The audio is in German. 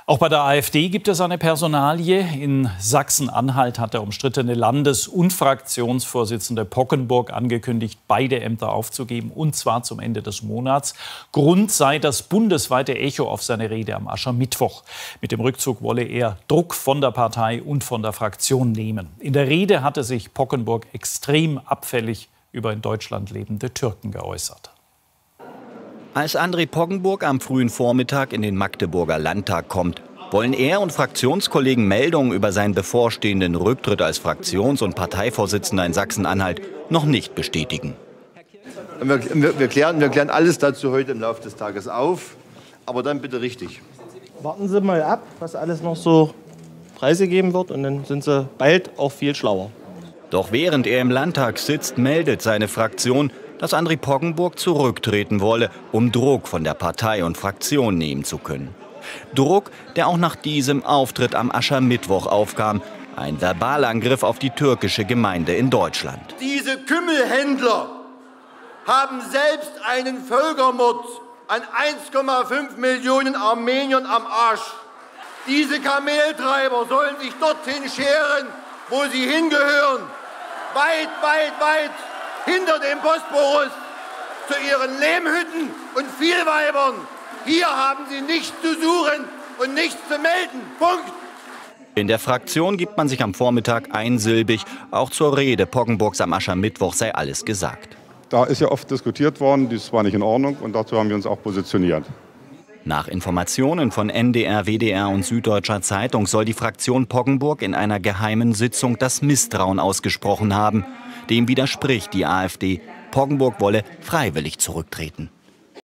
Auch bei der AfD gibt es eine Personalie. In Sachsen-Anhalt hat der umstrittene Landes- und Fraktionsvorsitzende Poggenburg angekündigt, beide Ämter aufzugeben, und zwar zum Ende des Monats. Grund sei das bundesweite Echo auf seine Rede am Aschermittwoch. Mit dem Rückzug wolle er Druck von der Partei und von der Fraktion nehmen. In der Rede hatte sich Poggenburg extrem abfällig über in Deutschland lebende Türken geäußert. Als André Poggenburg am frühen Vormittag in den Magdeburger Landtag kommt, wollen er und Fraktionskollegen Meldungen über seinen bevorstehenden Rücktritt als Fraktions- und Parteivorsitzender in Sachsen-Anhalt noch nicht bestätigen. Wir klären alles dazu heute im Laufe des Tages auf, aber dann bitte richtig. Warten Sie mal ab, was alles noch so preisgegeben wird, und dann sind Sie bald auch viel schlauer. Doch während er im Landtag sitzt, meldet seine Fraktion, dass André Poggenburg zurücktreten wolle, um Druck von der Partei und Fraktion nehmen zu können. Druck, der auch nach diesem Auftritt am Aschermittwoch aufkam. Ein Verbalangriff auf die türkische Gemeinde in Deutschland. Diese Kümmelhändler haben selbst einen Völkermord an 1,5 Millionen Armeniern am Arsch. Diese Kameltreiber sollen sich dorthin scheren, wo sie hingehören. Weit, weit, weit hinter dem Bosporus, zu ihren Lehmhütten und Vielweibern. Hier haben sie nichts zu suchen und nichts zu melden. Punkt. In der Fraktion gibt man sich am Vormittag einsilbig. Auch zur Rede Poggenburgs am Aschermittwoch sei alles gesagt. Da ist ja oft diskutiert worden, das war nicht in Ordnung, und dazu haben wir uns auch positioniert. Nach Informationen von NDR, WDR und Süddeutscher Zeitung soll die Fraktion Poggenburg in einer geheimen Sitzung das Misstrauen ausgesprochen haben. Dem widerspricht die AfD. Poggenburg wolle freiwillig zurücktreten.